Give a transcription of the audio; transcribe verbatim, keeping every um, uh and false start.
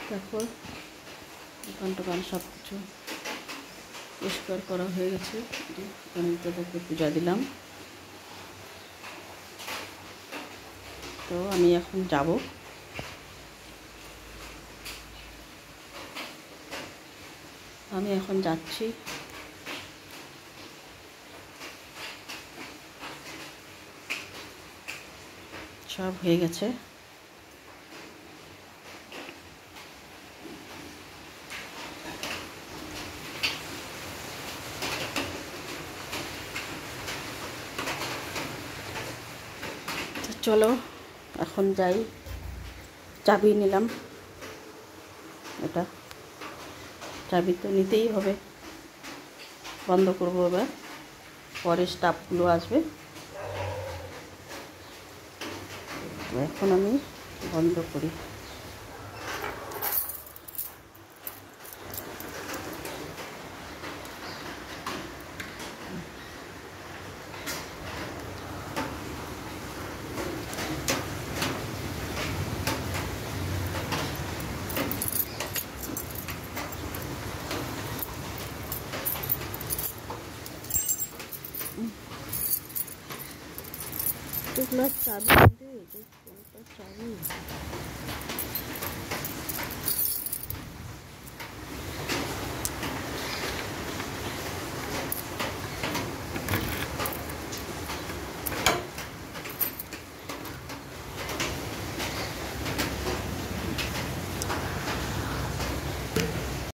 তারপর দোকান টোকান সব কিছু পরিষ্কার করা হয়ে গেছে। গণেশদাদাকে পূজা দিলাম। তো আমি এখন যাব। আমি এখন যাচ্ছি। সব হয়ে গেছে। চলো এখন যাই। চাবি নিলাম, এটা চাবি তো নিতেই হবে। বন্ধ করবো এবার, পরে স্টাফগুলো আসবে। এখন আমি বন্ধ করি। চাবি চাবি